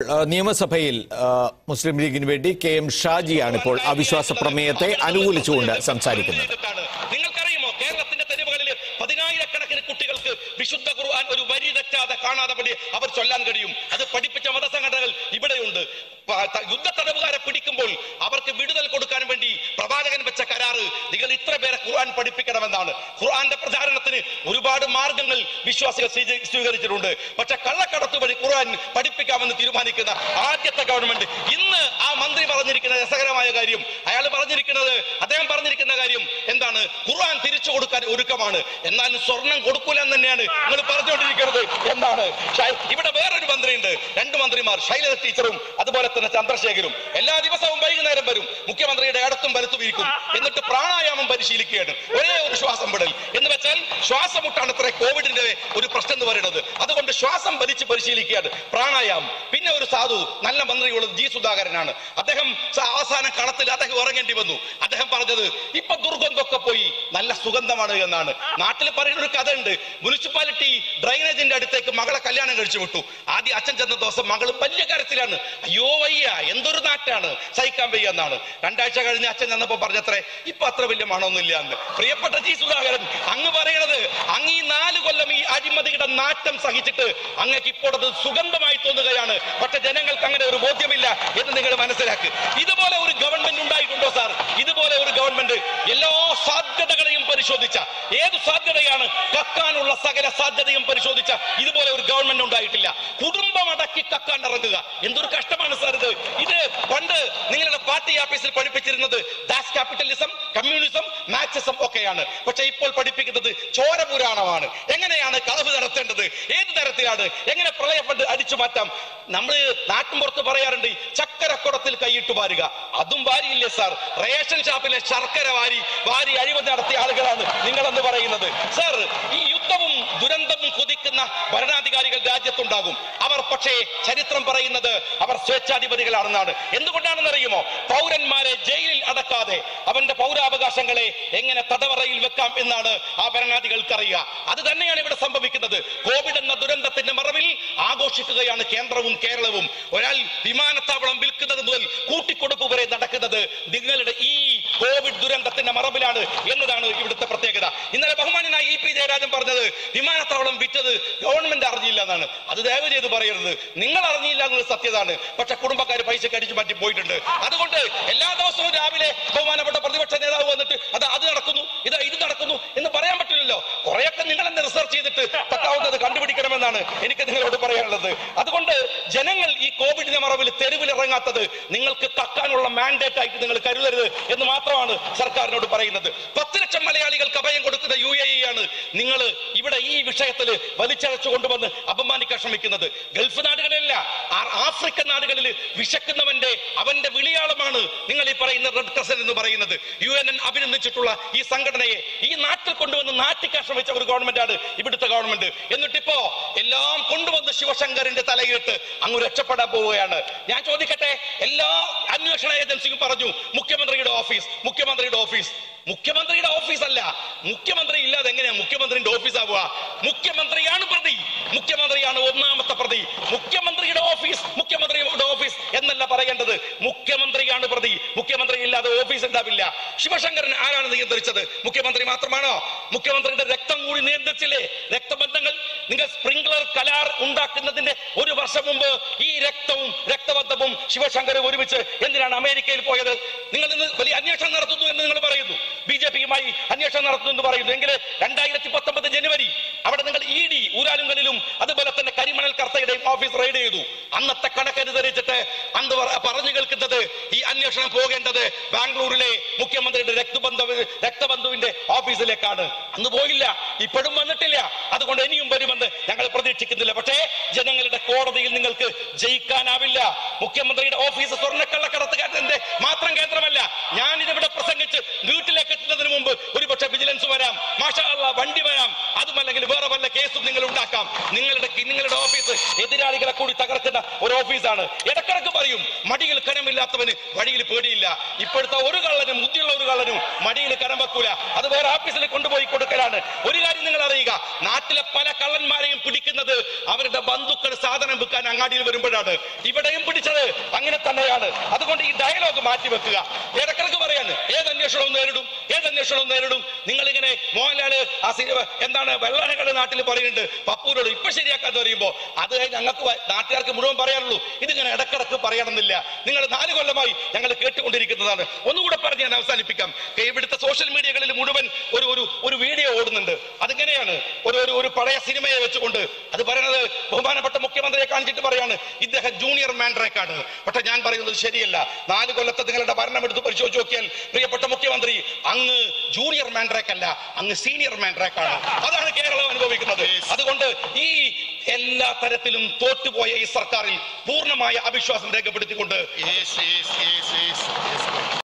നിയമസഭയിൽ മുസ്ലിം ലീഗിന് വേണ്ടി KM ഷാജിയാണ് ഇപ്പോൾ അവിശ്വാസ പ്രമേയത്തെ അനുകൂലിച്ചുകൊണ്ട് സംസാരിക്കുന്നത്. നിങ്ങൾക്കറിയുമോ, കേരളത്തിന്റെ തെരുവുകളിൽ 10,000-കണക്കിന് കുട്ടികൾക്ക് വിശുദ്ധ ഖുർആൻ ഒരു വരി തെറ്റാതെ കാണാതെ അവർ ചൊല്ലാൻ കഴിയും. അത് പഠിപ്പിച്ച മതസംഘടനകൾ ഇവിടെയുണ്ട്. യുദ്ധ തടവുകാരെ പിടിക്കുമ്പോൾ അവർക്ക് വിടുതൽ കൊടുക്കാൻ വേണ്ടി പ്രവാചകൻ വെച്ച കരാറ് നിങ്ങൾ ഇത്ര പേരെ ഖുർആൻ പഠിപ്പിക്കണമെന്നാണ്. ഖുർആന്റെ പ്രചാരണത്തിന് ഒരുപാട് മാർഗങ്ങൾ വിശ്വാസികൾ സ്വീകരിച്ചിട്ടുണ്ട്. പക്ഷെ കള്ളക്കടത്ത് വഴി ഖുർആൻ പഠിപ്പിക്കാമെന്ന് തീരുമാനിക്കുന്ന ആദ്യത്തെ ഗവൺമെന്റ്. ഇന്ന് ആ മന്ത്രി പറഞ്ഞിരിക്കുന്ന രസകരമായ കാര്യം, അദ്ദേഹം പറഞ്ഞിരിക്കുന്ന കാര്യം എന്താണ്? ഖുർആൻ തിരിച്ചു കൊടുക്കാൻ ഒരുക്കമാണ്, എന്നാലും സ്വർണം കൊടുക്കൂല എന്ന് തന്നെയാണ് നിങ്ങൾ പറഞ്ഞുകൊണ്ടിരിക്കുന്നത്. എന്താണ്? ഇവിടെ വേറൊരു മന്ത്രിയുണ്ട്, 2 മന്ത്രിമാർ, ശൈലജ ടീച്ചറും അതുപോലെ തന്നെ ചന്ദ്രശേഖരും. എല്ലാ ദിവസവും വൈകുന്നേരം വരും, മുഖ്യമന്ത്രിയുടെ ഇടത്തും വലത്തും ഇരിക്കും, എന്നിട്ട് പ്രാണായാമം പരിശീലിക്കുകയാണ്. ഒരേ ഒരു ശ്വാസം വിടൽ എന്ന് വെച്ചാൽ ശ്വാസമുട്ടാണ് ഇത്ര കോവിഡിന്റെ ഒരു പ്രശ്നം എന്ന് പറയുന്നത്. അതുകൊണ്ട് ശ്വാസം വലിച്ച് പരിശീലിക്കുകയാണ്, പ്രാണായാമം. പിന്നെ ഒരു സാധു നല്ല മന്ത്രിയുള്ളത് G. സുധാകരനാണ്. അദ്ദേഹം അവസാന കളത്തിൽ അദ്ദേഹം ഇറങ്ങേണ്ടി വന്നു. അദ്ദേഹം പറഞ്ഞത് ഇപ്പൊ ദുർഗന്ധമൊക്കെ പോയി, നല്ല സുഗന്ധമാണ് എന്നാണ്. നാട്ടിൽ പറയുന്ന ഒരു കഥ ഉണ്ട്. മുനിസിപ്പാലിറ്റി ഡ്രൈനേജിന്റെ അടുത്തേക്ക് മകളെ കല്യാണം കഴിച്ചു വിട്ടു. ആദ്യം അച്ഛൻ ചെന്ന ദിവസം മകള് വലിയ കരച്ചിലാണ്, അയ്യോ വയ്യ, എന്തൊരു നാറ്റാണ്, സഹിക്കാൻ വയ്യ എന്നാണ്. 2 ആഴ്ച കഴിഞ്ഞ് അച്ഛൻ ചെന്നപ്പോ പറഞ്ഞത്രേ ഇപ്പൊ അത്ര വലിയ മണമൊന്നുമില്ല എന്ന്. പ്രിയപ്പെട്ട G. സുധാകരൻ, അങ്ങ് പറയണത് അങ്ങ് ഈ 4 കൊല്ലം ഈ അഴിമതിയുടെ നാറ്റം സഹിച്ചിട്ട് അങ്ങക്ക് ഇപ്പോൾ അത് സുഗന്ധമായി തോന്നുകയാണ്. പക്ഷെ ജനങ്ങൾക്ക് അങ്ങനെ ഒരു ബോധ്യമില്ല എന്ന് നിങ്ങൾ മനസ്സിലാക്കുക. ഇതുപോലെ ഒരു ഗവൺമെന്റ് ഉണ്ടായിട്ടുണ്ടോ സാർ? ഇതുപോലെ ഒരു ഗവൺമെന്റ് എല്ലാ സാധ്യതകളെയും പരിശോധിച്ച, ഏത് സാധ്യതയാണ് കക്കാനുള്ള സകല സാധ്യതയും പരിശോധിച്ച ഇതുപോലെ ഒരു ഗവൺമെന്റ് ഉണ്ടായിട്ടില്ല. കുടുംബം അടക്കി കക്കാൻ ഇറങ്ങുക, എന്തൊരു കഷ്ടമാണ് സാർ ഇത്. ഇത് പണ്ട് നിങ്ങളുടെ പാർട്ടി ഓഫീസിൽ പഠിപ്പിച്ചിരുന്നത് ദാസ് ക്യാപിറ്റലിസം, കമ്മ്യൂണിസം, മാർക്സിസം ഒക്കെയാണ്. പക്ഷെ ഇപ്പോൾ പഠിപ്പിക്കുന്നത് ചോരപുരാണമാണ്. എങ്ങനെയാണ് കളവ് നടത്തേണ്ടത്, ഏത് തരത്തിലാണ്, എങ്ങനെ പ്രളയ ഫണ്ട് അടിച്ചു മാറ്റാം. നമ്മൾ നാട്ടിൻപുറത്ത് പറയാറുണ്ട് ചക്കരക്കുടത്തിൽ കൈയിട്ട് വാരുക. അതും വാരിയില്ലേ സാർ? റേഷൻ ഷാപ്പിലെ ശർക്കര വാരി അഴിമതി നടത്തിയ ആളുകളാണ് നിങ്ങളെന്ന് പറയുന്നത്. സാർ, ഈ യുദ്ധവും ദുരന്തവും കൊതിക്കുന്ന ഭരണാധികാരികൾ രാജ്യത്തുണ്ടാകും. അവർ പക്ഷേ ചരിത്രം പറയുന്നത് അവർ സ്വേച്ഛാധിപതികളാണെന്നാണ്. എന്തുകൊണ്ടാണെന്ന് അറിയുമോ? പൗരന്മാരെ ജയിലിൽ അടക്കാതെ അവന്റെ പൗരാവകാശങ്ങളെ എങ്ങനെ തടവറയിൽ വെക്കാം എന്നാണ് ആ ഭരണാധികാരികൾക്ക് അറിയുക. അത് തന്നെയാണ് ഇവിടെ സംഭവിക്കുന്നത്. കോവിഡ് എന്ന ദുരന്തത്തിന്റെ മറവിൽ ആഘോഷിക്കുകയാണ് കേന്ദ്രവും കേരളവും. ഒരാൾ വിമാനത്താവളം വിൽക്കുന്നത് മുതൽ കൂട്ടിക്കൊടുപ്പ് വരെ നടക്കുന്നത് നിങ്ങളുടെ ഈ കോവിഡ് ദുരന്തത്തിന്റെ മറവിലാണ് എന്നതാണ് ഇവിടുത്തെ പ്രത്യേകത. ഇന്നലെ ബഹുമാനായ EP ജയരാജൻ പറഞ്ഞത് വിമാനത്താവളം വിറ്റത് ഗവൺമെന്റ് അറിഞ്ഞില്ല എന്നാണ്. അത് ദയവ് ചെയ്ത് പറയരുത്. നിങ്ങൾ അറിഞ്ഞില്ല എന്നത് സത്യതാണ്. പക്ഷെ കുടുംബക്കാർ പൈസ കടിച്ചു മാറ്റി പോയിട്ടുണ്ട്. അതുകൊണ്ട് എല്ലാ ദിവസവും രാവിലെ ബഹുമാനപ്പെട്ട പ്രതിപക്ഷ നേതാവ് വന്നിട്ട് അത് നടക്കുന്നു, ഇത് നടക്കുന്നു എന്ന് പറയാൻ പറ്റില്ലല്ലോ. കുറെയൊക്കെ നിങ്ങൾ തന്നെ റിസർച്ച് ചെയ്തിട്ട് പറ്റാവുന്നത് കണ്ടുപിടിക്കണമെന്നാണ് എനിക്ക് നിങ്ങളോട് പറയാനുള്ളത്. അതുകൊണ്ട് ജനങ്ങൾ ഈ കോവിഡിന്റെ മറവിൽ തെരുവിലിറങ്ങാത്തത് നിങ്ങൾക്ക് കക്കാനുള്ള മാൻഡേറ്റ് ആയിട്ട് നിങ്ങൾ കരുതരുത് എന്ന് മാത്രമാണ് സർക്കാരിനോട് പറയുന്നത്. 10 ലക്ഷം മലയാളികൾക്ക് അഭയം കൊടുക്കുന്ന UAE ആണ് നിങ്ങൾ ഇവിടെ ഈ വിഷയത്തിൽ വലിച്ചഴച്ചു കൊണ്ടുവന്ന് അപമാനിക്കാൻ ശ്രമിക്കുന്നത്. ഗൾഫ് നാടുകളിലല്ല, ആഫ്രിക്കൻ നാടുകളിൽ വിശക്കുന്നവന്റെ അവന്റെ വിളിയാളമാണ് നിങ്ങൾ ഈ പറയുന്ന റെഡ് ക്രസന്റ് എന്ന് പറയുന്നത്. UN അഭിനന്ദിച്ചിട്ടുള്ള ഈ സംഘടനയെ ഈ നാട്ടിൽ കൊണ്ടുവന്ന് നാട്ടിക്കാൻ ശ്രമിച്ച ഒരു ഗവൺമെന്റാണ് ഇവിടുത്തെ ഗവൺമെന്റ്. എന്നിട്ടിപ്പോ എല്ലാം കൊണ്ടുവന്ന് ശിവശങ്കറിന്റെ തലയിട്ട് അങ്ങ് രക്ഷപ്പെടാൻ പോവുകയാണ്. ഞാൻ ചോദിക്കട്ടെ, എല്ലാ അന്വേഷണ ഏജൻസിയും പറഞ്ഞു മുഖ്യമന്ത്രിയുടെ ഓഫീസ് അല്ല. മുഖ്യമന്ത്രി ഇല്ലാതെ എങ്ങനെയാ മുഖ്യമന്ത്രിയുടെ ഓഫീസ് ആവുക? മുഖ്യമന്ത്രിയാണ് പ്രതി, മുഖ്യമന്ത്രിയാണ് ഒന്നാമത്തെ പ്രതി. മുഖ്യമന്ത്രിയുടെ ഓഫീസ് എന്നല്ല പറയേണ്ടത്, മുഖ്യമന്ത്രിയാണ് പ്രതി. മുഖ്യമന്ത്രി ഇല്ലാതെ ഓഫീസ് ഉണ്ടാവില്ല. ശിവശങ്കരൻ ആരാണ് നിയന്ത്രിച്ചത്? മുഖ്യമന്ത്രി മാത്രമാണോ? മുഖ്യമന്ത്രിയുടെ രക്തം കൂടി നിയന്ത്രിച്ചില്ലേ? രക്തബന്ധങ്ങൾ നിങ്ങൾ സ്പ്രിംഗ്ലർ കലാർ ഉണ്ടാക്കുന്നതിന്റെ 1 വർഷം മുമ്പ് ഈ രക്തബന്ധവും ശിവശങ്കരും ഒരുമിച്ച് എന്തിനാണ് അമേരിക്കയിൽ പോയത്? നിങ്ങൾ ഇന്ന് വലിയ അന്വേഷണം നടത്തുന്നു എന്ന് നിങ്ങൾ പറയുന്നു, BJP-യുമായി അന്വേഷണം നടത്തുന്നു എന്ന് പറയുന്നു. എങ്കിൽ 2019 ജനുവരി അവിടെ നിങ്ങൾ ED ഊരാലുങ്കലിലും അതുപോലെ തന്നെ കരിമണൽ കർത്തയുടെയും ഓഫീസ് റെയ്ഡ് ചെയ്തു. അന്നത്തെ കണക്കനുസരിച്ചിട്ട് അന്ന് പറഞ്ഞു കേൾക്കുന്നത് ഈ അന്വേഷണം പോകേണ്ടത് ബാംഗ്ലൂരിലെ മുഖ്യമന്ത്രിയുടെ രക്തബന്ധുവിന്റെ ഓഫീസിലേക്കാണ്. അന്ന് പോയില്ല, ഇപ്പോഴും വന്നിട്ടില്ല. അതുകൊണ്ട് ഇനിയും വരുമെന്ന് ഞങ്ങൾ പ്രതീക്ഷിക്കുന്നില്ല. പക്ഷേ ജനങ്ങളുടെ കോടതിയിൽ നിങ്ങൾക്ക് ജയിക്കാനാവില്ല. മുഖ്യമന്ത്രിയുടെ ഓഫീസ് സ്വർണ്ണക്കള്ളക്കടത്തുകാരന്റെ മാത്രം കേന്ദ്രമല്ല. ഞാൻ ഇതിവിടെ പ്രസംഗിച്ച് വീട്ടിലേക്ക് എത്തുന്നതിന് മുമ്പ് ഒരുപക്ഷെ വിജിലൻസ് വരാം, മാഷാ അല്ലാഹ് വണ്ടി വരാം, ഉണ്ടാക്കാം, അതുമല്ലെങ്കിൽ വേറെ വല്ല കേസും നിങ്ങൾ ഉണ്ടാക്കാം. നിങ്ങളുടെ ഓഫീസ് എതിരാളികളെ കൂടി തകർക്കുന്ന ഒരു ഓഫീസാണ്. ഇടക്കിടക്ക് പറയും മടിയിൽ കനമില്ലാത്തവന് വഴിയിൽ പേടിയില്ല. ഇപ്പോഴത്തെ ഒരു കള്ളനും, ബുദ്ധിയുള്ള ഒരു കള്ളനും മടിയിൽ കനം വെക്കൂല. അത് വേറെ ഓഫീസിൽ കൊണ്ടുപോയി കൊടുക്കലാണ്. ഒരു കാര്യം നിങ്ങൾ അറിയുക, നാട്ടിലെ പല കള്ളന്മാരെയും പിടിക്കുന്നത് അവരുടെ ബന്ധുക്കൾ സാധനം വിൽക്കാൻ അങ്ങാടിയിൽ വരുമ്പോഴാണ്. ഇവിടെയും പിടിച്ചത് അങ്ങനെ തന്നെയാണ്. അതുകൊണ്ട് ഈ ഡയലോഗ് മാറ്റിവെക്കുക. ഇടക്കിടക്ക് പറയാണ് ഏത് അന്വേഷണവും നേരിടും. നിങ്ങളിങ്ങനെ മോഹൻലാല് ആ എന്താണ് വെള്ളാനകളുടെ നാട്ടിൽ പറയുന്നുണ്ട് പപ്പൂരോട് ഇപ്പൊ ശരിയാക്കാന്ന് പറയുമ്പോ അത് ഞങ്ങൾക്ക് നാട്ടുകാർക്ക് മുഴുവൻ പറയാനുള്ളൂ. ഇതിങ്ങനെ ഇടക്കിടക്ക് പറയണമെന്നില്ല. നിങ്ങൾ 4 കൊല്ലമായി ഞങ്ങൾ കേട്ടുകൊണ്ടിരിക്കുന്നതാണ്. ഒന്നുകൂടെ പറഞ്ഞ് ഞാൻ അവസാനിപ്പിക്കാം. ഇവിടുത്തെ സോഷ്യൽ മീഡിയകളിൽ മുഴുവൻ ഒരു വീഡിയോ ഓടുന്നുണ്ട്. അതിങ്ങനെയാണ് ഒരു പഴയ സിനിമയെ വെച്ചുകൊണ്ട് അത് പറയുന്നത് ബഹുമാനപ്പെട്ട മുഖ്യമന്ത്രിയെ കാണിച്ചിട്ട് പറയാണ് ഇദ്ദേഹം ജൂനിയർ മാൻഡ്രേക്കാണ്. പക്ഷെ ഞാൻ പറയുന്നത് ശരിയല്ല. 4 കൊല്ലത്തെ നിങ്ങളുടെ ഭരണം എടുത്ത് പരിശോധിച്ച് നോക്കിയാൽ പ്രിയപ്പെട്ട മുഖ്യമന്ത്രി, അങ്ങ് ജൂനിയർ മാൻഡ്രേക്ക് അല്ല, അങ്ങ് സീനിയർ മാൻഡ്രേക്കാണ്. അതാണ് കേരളം അനുഭവിക്കുന്നത്. അതുകൊണ്ട് ഈ എല്ലാ തരത്തിലും തോറ്റുപോയ ഈ സർക്കാരിൽ പൂർണ്ണമായ അവിശ്വാസം രേഖപ്പെടുത്തിക്കൊണ്ട്